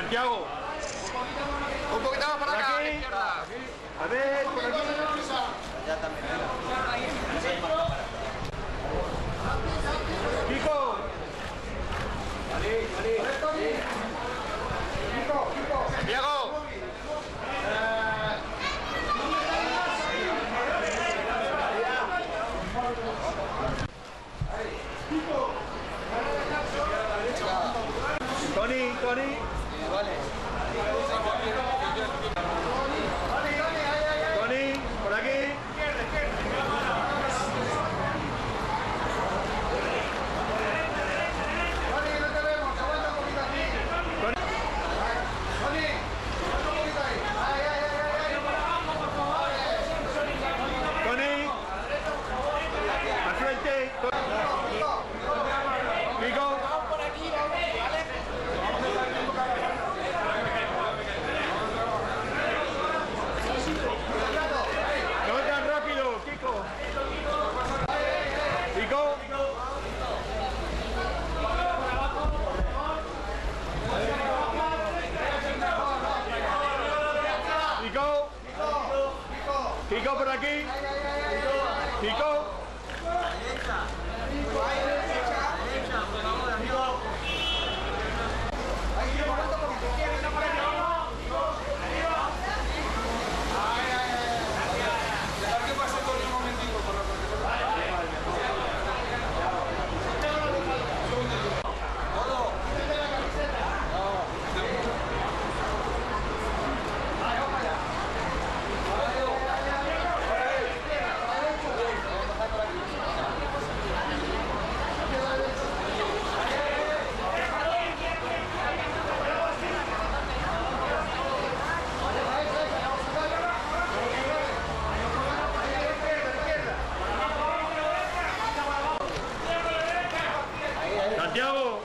Santiago. Un poquito más para acá, a la Aquí. izquierda. A ver, por aquí. Ya también. Kiko. Diego. Tony, Tony. Vale. Tony, por aquí. Tony. Al frente. Kiko. No tan rápido, Kiko. Kiko. Kiko. Kiko por aquí. Kiko. Santiago.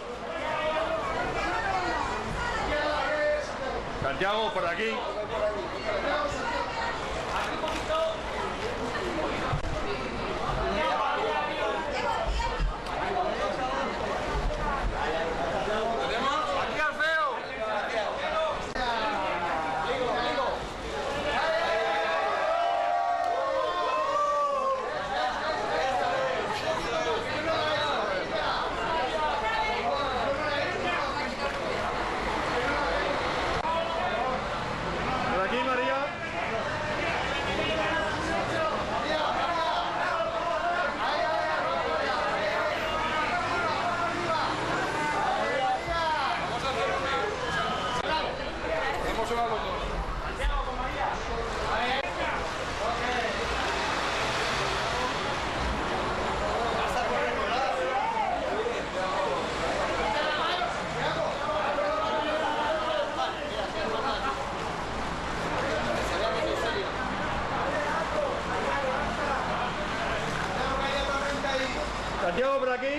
Santiago, por aquí. Aquí al feo. Por aquí, María. Hemos sonado los dos. Santiago, por aquí.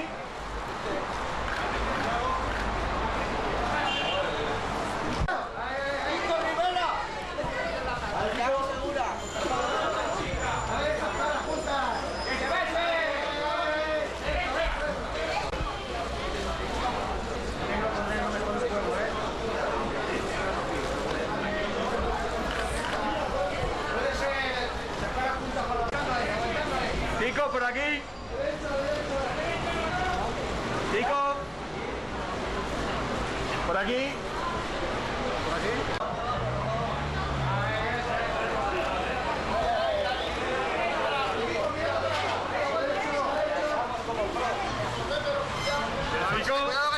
Kiko, por aquí. Kiko. Por aquí. Por aquí. Kiko.